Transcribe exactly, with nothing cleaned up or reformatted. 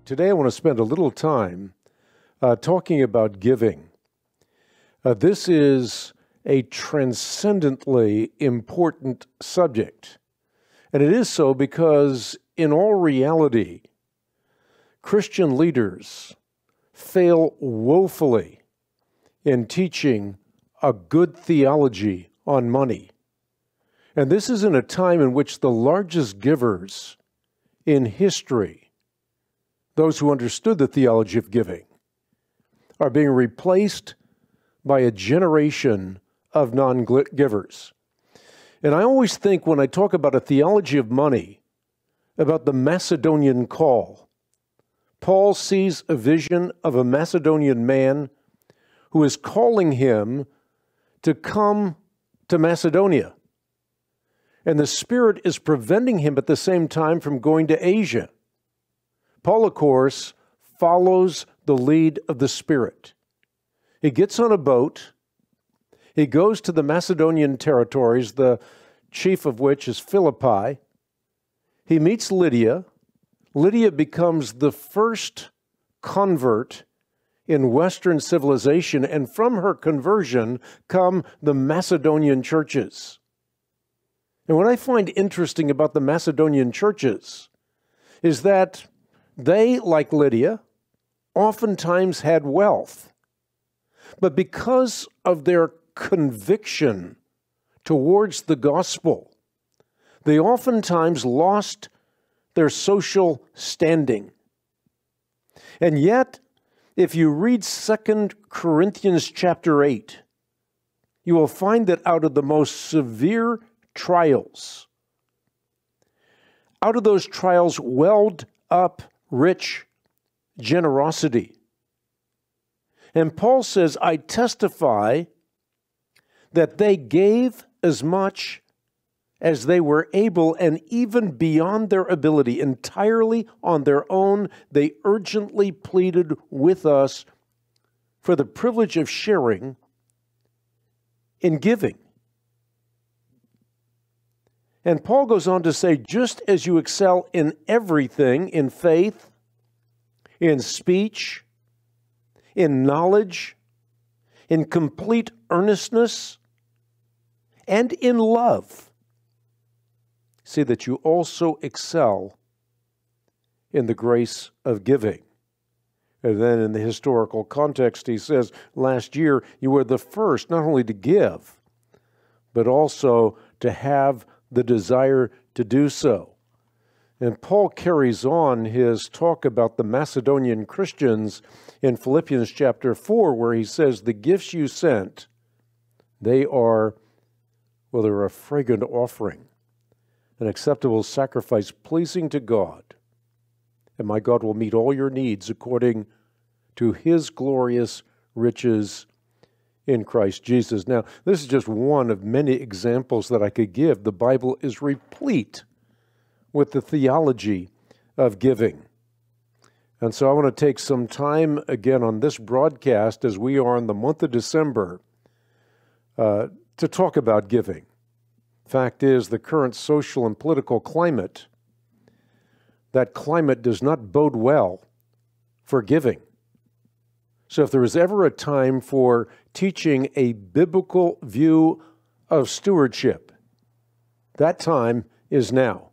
Today I want to spend a little time uh, talking about giving. Uh, this is a transcendently important subject, and it is so because in all reality, Christian leaders fail woefully in teaching a good theology on money. And this is in a time in which the largest givers in history, those who understood the theology of giving, are being replaced by a generation of non-givers. And I always think when I talk about a theology of money, about the Macedonian call. Paul sees a vision of a Macedonian man who is calling him to come to Macedonia. And the Spirit is preventing him at the same time from going to Asia. Paul, of course, follows the lead of the Spirit. He gets on a boat. He goes to the Macedonian territories, the chief of which is Philippi. He meets Lydia. Lydia becomes the first convert in Western civilization, and from her conversion come the Macedonian churches. And what I find interesting about the Macedonian churches is that they, like Lydia, oftentimes had wealth. But because of their conviction towards the gospel, they oftentimes lost their social standing. And yet, if you read Second Corinthians chapter eight, you will find that out of the most severe trials, out of those trials welled up rich generosity. And Paul says, I testify that they gave as much as they were able, and even beyond their ability, entirely on their own. They urgently pleaded with us for the privilege of sharing in giving. And Paul goes on to say, just as you excel in everything, in faith, in speech, in knowledge, in complete earnestness, and in love, see that you also excel in the grace of giving. And then in the historical context, he says, last year you were the first not only to give, but also to have the desire to do so. And Paul carries on his talk about the Macedonian Christians in Philippians chapter four, where he says, the gifts you sent, they are, well, they're a fragrant offering, an acceptable sacrifice pleasing to God. And my God will meet all your needs according to his glorious riches in Christ Jesus. Now, this is just one of many examples that I could give. The Bible is replete with the theology of giving. And so I want to take some time again on this broadcast, as we are in the month of December, uh, to talk about giving. Fact is, the current social and political climate, that climate does not bode well for giving. So if there is ever a time for teaching a biblical view of stewardship, that time is now.